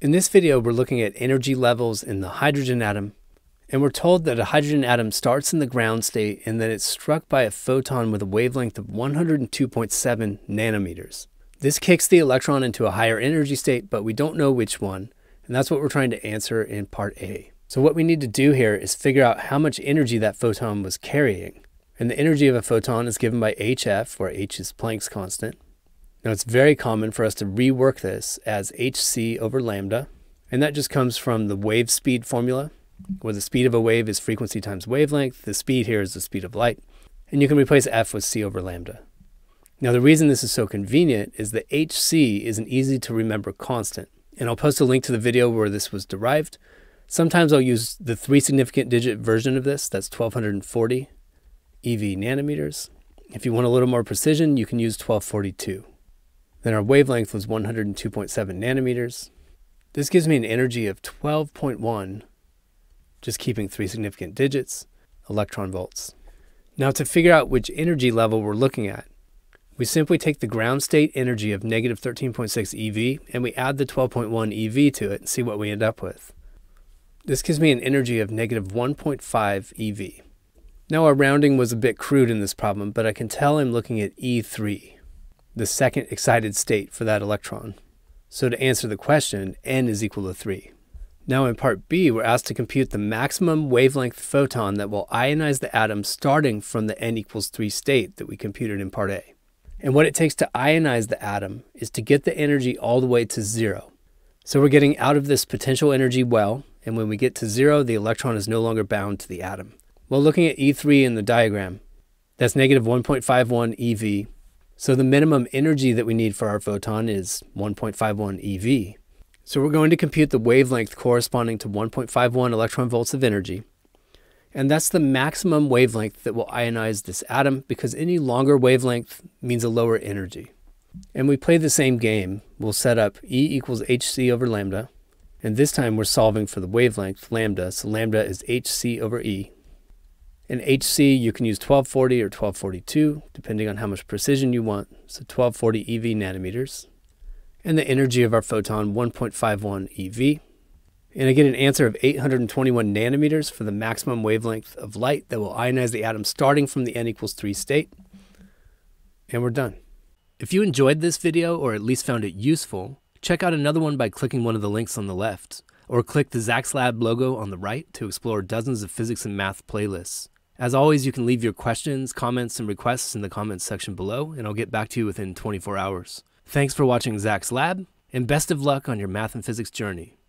In this video, we're looking at energy levels in the hydrogen atom, and we're told that a hydrogen atom starts in the ground state and then it's struck by a photon with a wavelength of 102.7 nanometers. This kicks the electron into a higher energy state, but we don't know which one, and that's what we're trying to answer in part A. So what we need to do here is figure out how much energy that photon was carrying. And the energy of a photon is given by hf, where h is Planck's constant. Now it's very common for us to rework this as hc over lambda, and that just comes from the wave speed formula, where the speed of a wave is frequency times wavelength. The speed here is the speed of light, and you can replace f with c over lambda. Now the reason this is so convenient is that hc is an easy to remember constant, and I'll post a link to the video where this was derived. Sometimes I'll use the 3 significant digit version of this, that's 1240 eV nanometers. If you want a little more precision, you can use 1242. Then our wavelength was 102.7 nanometers. This gives me an energy of 12.1, just keeping 3 significant digits, electron volts. Now to figure out which energy level we're looking at, we simply take the ground state energy of negative 13.6 eV and we add the 12.1 eV to it and see what we end up with. This gives me an energy of negative 1.5 eV. Now our rounding was a bit crude in this problem, but I can tell I'm looking at E3. The second excited state for that electron. So to answer the question, n is equal to 3. Now in part B, we're asked to compute the maximum wavelength photon that will ionize the atom starting from the n equals 3 state that we computed in part A. And what it takes to ionize the atom is to get the energy all the way to 0. So we're getting out of this potential energy well, and when we get to 0, the electron is no longer bound to the atom. Well, looking at E3 in the diagram, that's negative 1.51 eV. So the minimum energy that we need for our photon is 1.51 eV. So we're going to compute the wavelength corresponding to 1.51 electron volts of energy. And that's the maximum wavelength that will ionize this atom, because any longer wavelength means a lower energy. And we play the same game. We'll set up E equals hc over lambda. And this time we're solving for the wavelength, lambda. So lambda is hc over E. In hc, you can use 1240 or 1242, depending on how much precision you want. So 1240 eV nanometers. And the energy of our photon, 1.51 eV. And I get an answer of 821 nanometers for the maximum wavelength of light that will ionize the atom starting from the n equals 3 state. And we're done. If you enjoyed this video, or at least found it useful, check out another one by clicking one of the links on the left, or click the Zach's Lab logo on the right to explore dozens of physics and math playlists. As always, you can leave your questions, comments, and requests in the comments section below, and I'll get back to you within 24 hours. Thanks for watching Zach's Lab, and best of luck on your math and physics journey.